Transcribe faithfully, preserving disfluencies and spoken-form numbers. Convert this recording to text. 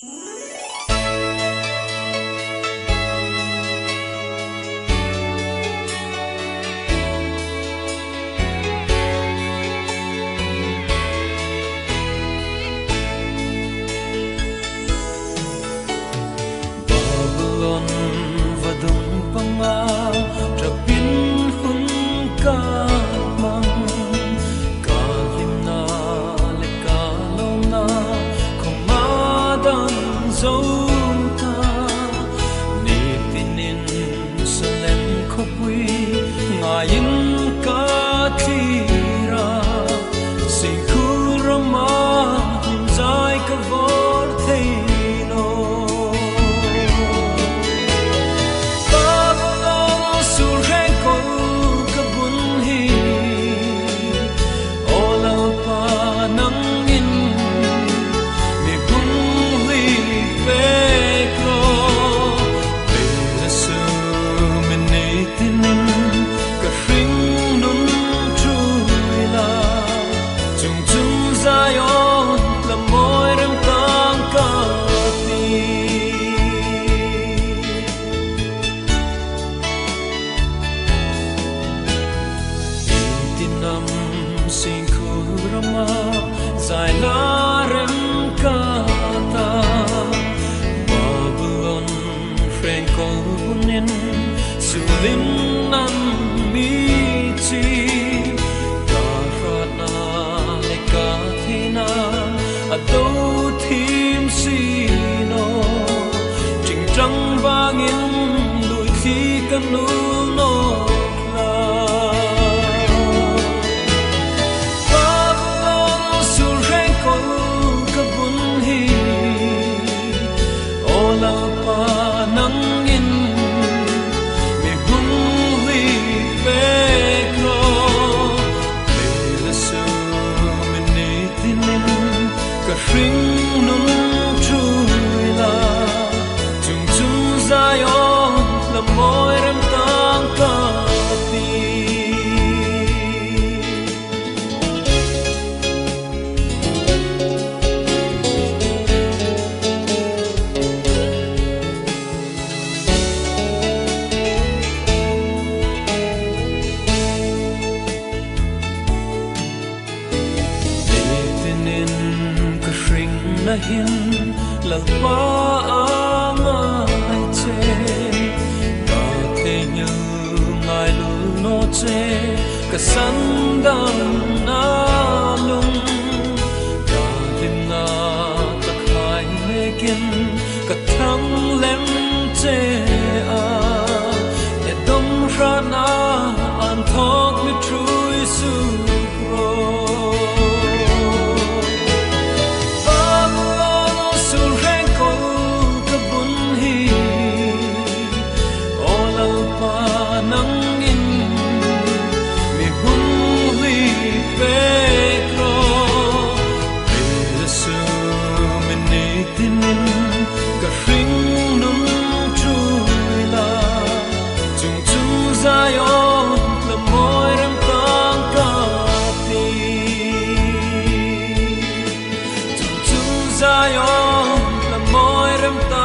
Babylon và đông băng a tra bin hun ca mang ca lim na le ca lo na không ma dan dấu ta ni tinin salem khopui ngayin ca thi ra si khu rama zai ka vor thei sin kurama zai na rem kata Babylon friend konin sulim nan mi chi darana le kathina ado thim sino ching trăng bangin lui khi kan nu no Ring nun chui la chung chung Zion la moi rem tang ka ti na hin la pa ang che ka te như ngai lu no che ka san dan na lung ka lim na ta khai me kin ka thang lem che a e dom ra na an thok mi trui su pro Zion la moi rem tang ka ti chung chung Zion la moi rem tang